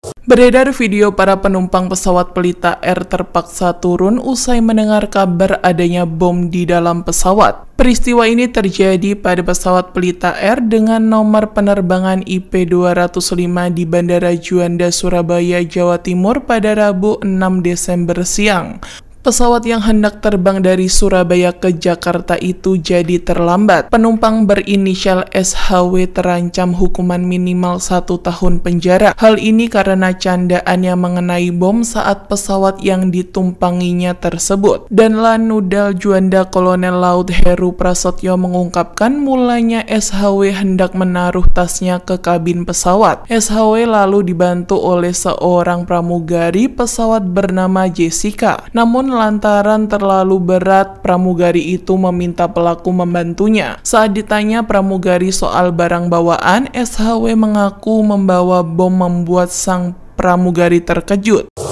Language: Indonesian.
Beredar video para penumpang pesawat Pelita Air terpaksa turun usai mendengar kabar adanya bom di dalam pesawat. Peristiwa ini terjadi pada pesawat Pelita Air dengan nomor penerbangan IP205 di Bandara Juanda, Surabaya, Jawa Timur pada Rabu 6 Desember siang. Pesawat yang hendak terbang dari Surabaya ke Jakarta itu jadi terlambat. Penumpang berinisial SHW terancam hukuman minimal 1 tahun penjara. Hal ini karena candaannya mengenai bom saat pesawat yang ditumpanginya tersebut. Dan Lanudal Juanda Kolonel Laut Heru Prasetyo mengungkapkan mulanya SHW hendak menaruh tasnya ke kabin pesawat. SHW lalu dibantu oleh seorang pramugari pesawat bernama Jessica. Namun lantaran terlalu berat, pramugari itu meminta pelaku membantunya. Saat ditanya pramugari soal barang bawaan, SHW mengaku membawa bom membuat sang pramugari terkejut.